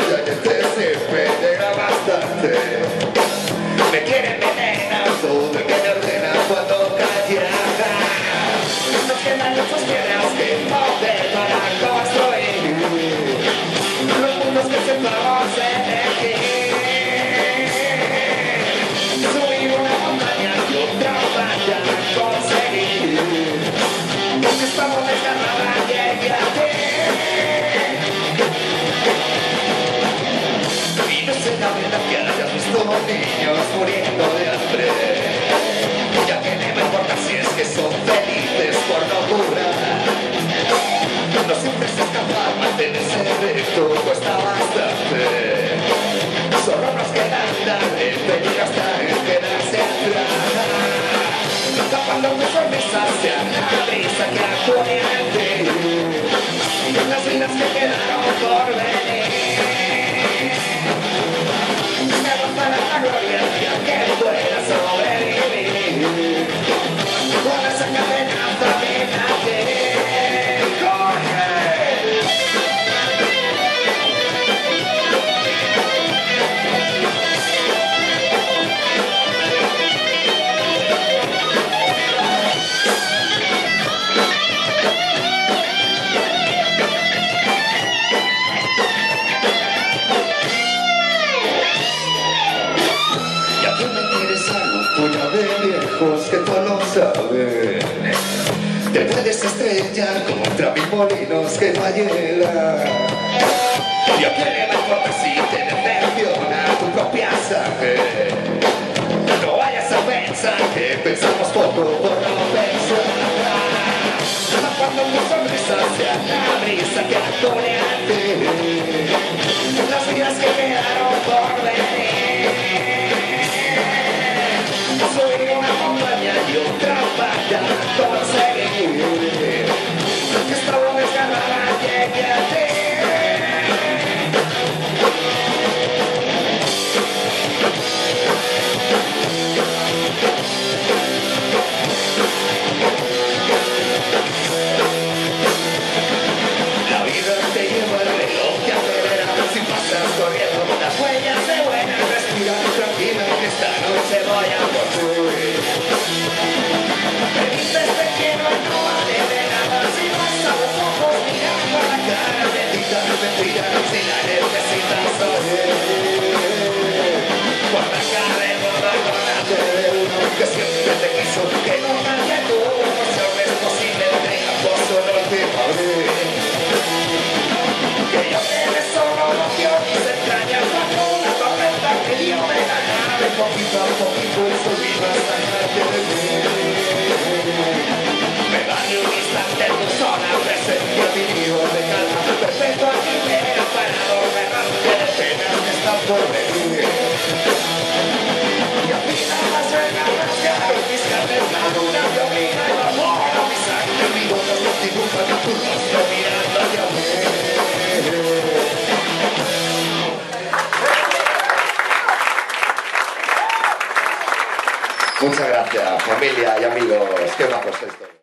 ya gente siempre llega bastante. Me quieren venenado, me quieren ordenar cuando calla. Nos quedan muchas piedras que mover para construir los mundos que sepamos elegir. Subir una montaña y otra vaya a conseguir, porque estamos desgarrada llegué a ti. Y no sé la verdad que hayas visto niños muriendo de hambre, ya que no me importa si es que son felices por locura. No siempre se escapa, mantenerse recto cuesta bastante. Solo nos queda dar el peligro hasta el quedarse atrás. Tapando mis sonrisas sea la brisa que acuerde las vidas que quedaron por venir. Me rozará la gloria ya que pueda sobrevivir con esa cadena dominante. Que tú lo sabes, te puedes estrellar como contra mil molinos que no hay hiela. Y a quién le importa si te decepciona tu propia sangre. No vayas a pensar que pensamos poco por no pensar. Cuando tu sonrisa sea la brisa que atoreante las vidas que quedaron por venir. Soy una montaña y otra valla a conseguir, que estaba desgarrada llegué a ti. La vida te lleva el reloj que acelera si pasas corriendo las huellas de buena. Respira tranquila que esta noche voy a por ti. Me dices te quiero y no vale de nada si no estás los ojos mirando a la cara. Bendita mentira si la necesitas oír. Por la cara de boda acordate de uno que siempre te quiso, que no nadie tuvo. Por ser es posible tenga por solo última vez. Que yo quede solo emoción y se extraña bajo una tormenta que dio de la nave. Poquito a poquito y subí bastante de mí. Me vale un instante tu sola presencia, mi vivo de calma perpetua que me ha parado errante de penas que están por venir. Y a mí nada más regalas caro mis carnes, la luna me obliga y amor a mi sangre, mi voz los dibujan en tu rostro mirando hacia mí. Muchas gracias, familia y amigos. Qué majos sois todos.